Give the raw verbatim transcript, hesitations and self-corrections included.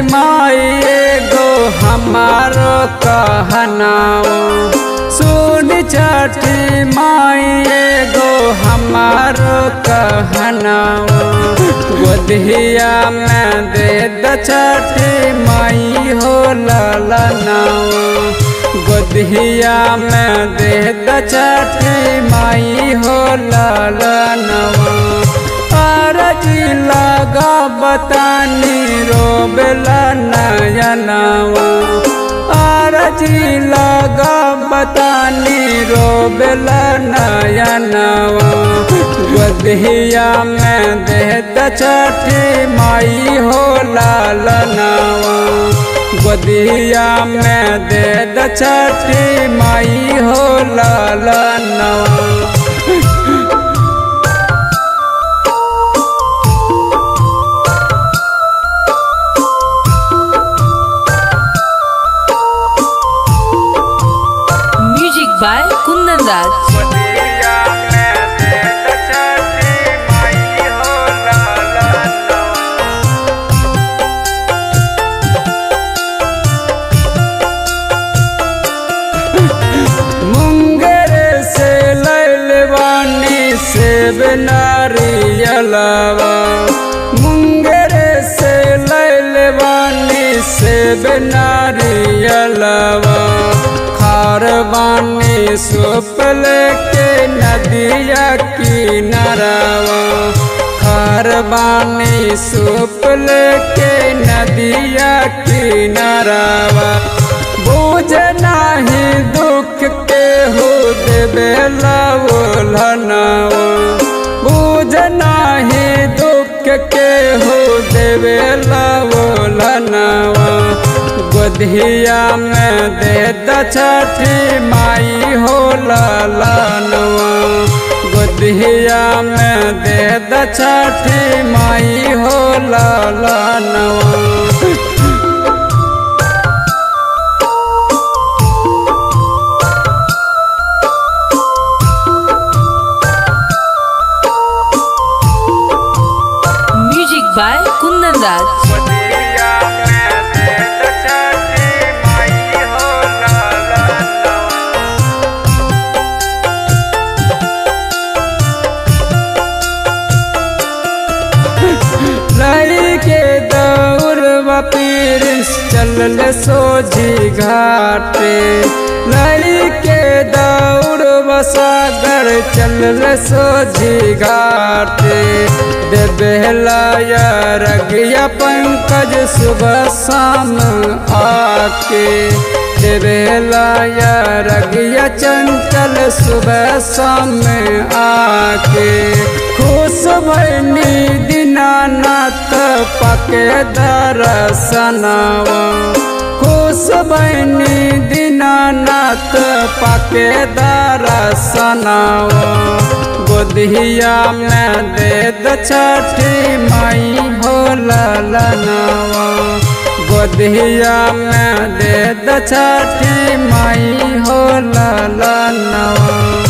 माई गो हमारो कहनावा। सुन छठी माई गो हमारो कहनावा। गोदिया में दे द छठी माई हो ललनावा। गोदिया में दे द छठी माई हो ललनावा। आरजी लगा बतानी रोबेला नयनावा। आरजी लगा बतानी रोबेला नयनावा। गोदिया में दे द छठी माई हो ललनावा। गोदिया में दे द छठी माई हो ललनावा। by Kundan Raj। मुंगेर से लैलवानी सेब नारियलवा। मुंगेर से लैलवानी सेब नारियलवा। खारबानी सुपल के नदिया किनारावा। खारबानी सुपल के नदिया किनारावा। बुझ नाही दुख के हो देवेला ओलनावा। बुझ नाही दुख के हो देवेला ओलनावा। गोदिया में दे द छठी माई हो ललनावा। गोदिया में दे द छठी माई हो ललनावा। by Kundan Raj। लई के दौड़ पीर चल सोझी घाटे। लई के दौड़ सागर चल सोझी घाटे। देवेला रगिया पंकज सुबह शाम आके। देवेला रगिया चंचल सुबह शाम आके। खुश भैनी दीनानाथ पाके दर्शनवा। खुश भैनी दीनानाथ पाके दर्शनवा। गोदिया में दे द छठी माई हो ललनावा। गोदिया में दे द छठी माई हो ललनावा।